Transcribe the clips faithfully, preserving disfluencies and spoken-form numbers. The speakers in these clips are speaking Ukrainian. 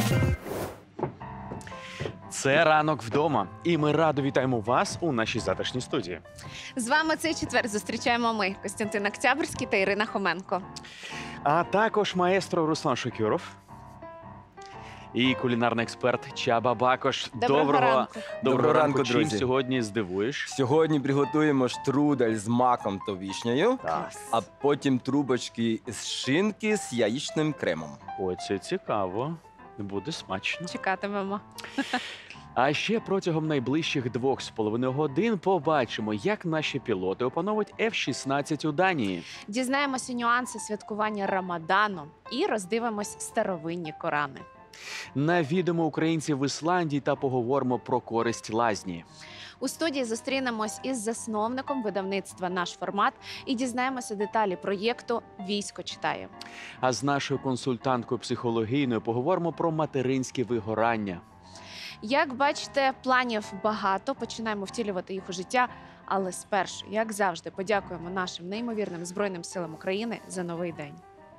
Це «Ранок вдома», і ми радо вітаємо вас у нашій затишній студії. З вами цей четвер зустрічаємо ми, Костянтин Октябрьський та Ірина Хоменко. А також маестро Руслан Шокюров і кулінарний експерт Чаба Бакош. Доброго, Доброго ранку. Доброго, Доброго ранку, ранку, чим друзі. сьогодні здивуєш? Сьогодні приготуємо штрудель з маком та вишнею, Так. а потім трубочки з шинки з яєчним кремом. Ой, це цікаво. Буде смачно. Чекатимемо. А ще протягом найближчих двох з половиною годин побачимо, як наші пілоти опановують еф шістнадцять у Данії. Дізнаємося нюанси святкування Рамадану і роздивимось старовинні Корани. Навідемо українців в Ісландії та поговоримо про користь лазні. У студії зустрінемось із засновником видавництва «Наш формат» і дізнаємося деталі проєкту «Військо читає». А з нашою консультанткою психологійною поговоримо про материнське вигорання. Як бачите, планів багато, починаємо втілювати їх у життя. Але спершу, як завжди, подякуємо нашим неймовірним Збройним силам України за новий день.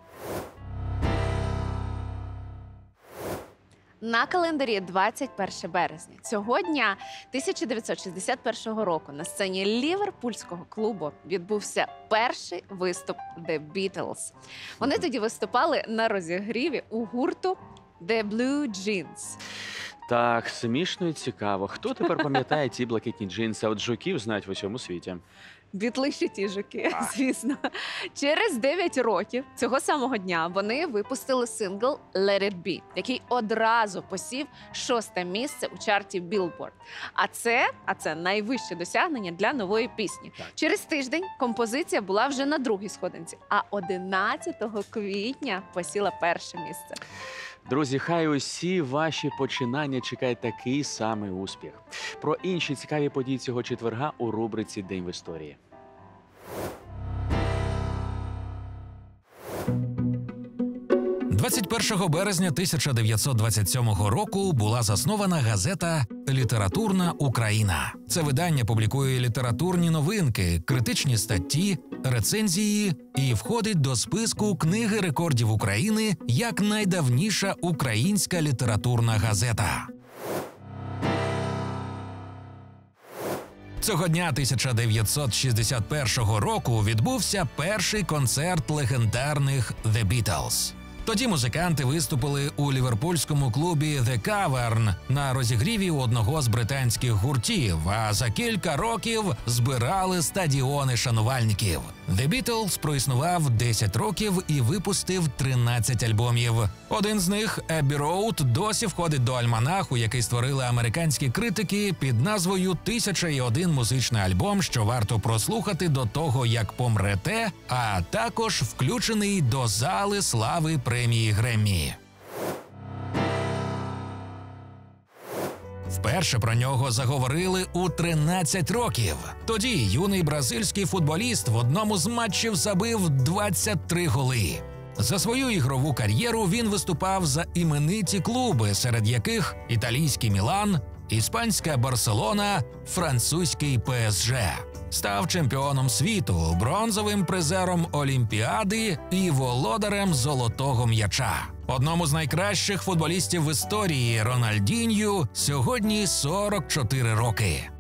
На календарі двадцять перше березня. Цього дня тисяча дев'ятсот шістдесят першого року на сцені ліверпульського клубу відбувся перший виступ The Beatles. Вони тоді виступали на розігріві у гурту The Blue Jeans. Так, смішно і цікаво. Хто тепер пам'ятає ті блакитні джинси? От жуків знають в усьому світі. Бітли ще ті жуки, звісно. Через дев'ять років цього самого дня вони випустили сингл «Let It Be», який одразу посів шосте місце у чарті Billboard. А це, а це найвище досягнення для нової пісні. Так. Через тиждень композиція була вже на другій сходинці, а одинадцятого квітня посіла перше місце. Друзі, хай усі ваші починання чекають такий самий успіх. Про інші цікаві події цього четверга у рубриці «День в історії». двадцять першого березня тисяча дев'ятсот двадцять сьомого року була заснована газета «Літературна Україна». Це видання публікує літературні новинки, критичні статті, рецензії і входить до списку Книги рекордів України як найдавніша українська літературна газета. Цього дня тисяча дев'ятсот шістдесят першого року відбувся перший концерт легендарних The Beatles. Тоді музиканти виступили у ліверпульському клубі The Cavern на розігріві одного з британських гуртів, а за кілька років збирали стадіони шанувальників. The Beatles проіснував десять років і випустив тринадцять альбомів. Один з них, Abbey Road, досі входить до альманаху, який створили американські критики під назвою «Тисяча і один музичний альбом, що варто прослухати до того, як помрете», а також включений до зали слави премії Греммі. Вперше про нього заговорили у тринадцять років. Тоді юний бразильський футболіст в одному з матчів забив двадцять три голи. За свою ігрову кар'єру він виступав за імениті клуби, серед яких італійський «Мілан», іспанська «Барселона», французький «Пе Ес Же». Став чемпіоном світу, бронзовим призером Олімпіади і володарем золотого м'яча. Одному з найкращих футболістів в історії Рональдінью сьогодні сорок чотири роки.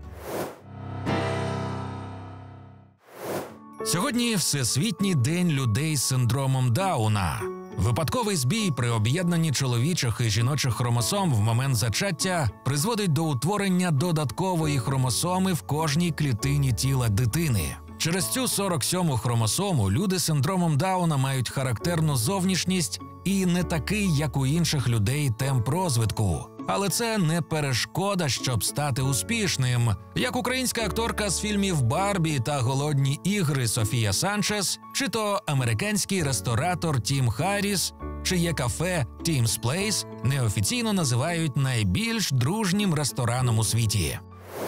Сьогодні Всесвітній день людей з синдромом Дауна. Випадковий збій при об'єднанні чоловічих і жіночих хромосом в момент зачаття призводить до утворення додаткової хромосоми в кожній клітині тіла дитини. Через цю сорок сьому хромосому люди з синдромом Дауна мають характерну зовнішність і не такий, як у інших людей, темп розвитку. Але це не перешкода, щоб стати успішним. Як українська акторка з фільмів «Барбі» та «Голодні ігри» Софія Санчес, чи то американський ресторатор Тім Харріс, чиє кафе «Тім's Place» неофіційно називають найбільш дружнім рестораном у світі.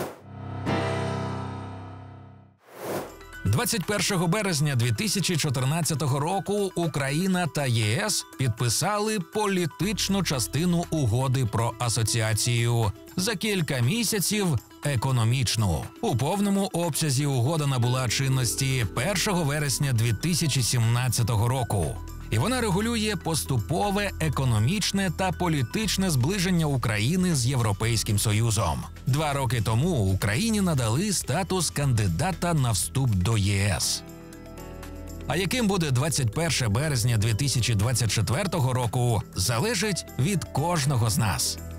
двадцять першого березня дві тисячі чотирнадцятого року Україна та Є Ес підписали політичну частину угоди про асоціацію. За кілька місяців – економічну. У повному обсязі угода набула чинності першого вересня дві тисячі сімнадцятого року. І вона регулює поступове економічне та політичне зближення України з Європейським Союзом. Два роки тому Україні надали статус кандидата на вступ до ЄС. А яким буде двадцять перше березня дві тисячі двадцять четвертого року, залежить від кожного з нас.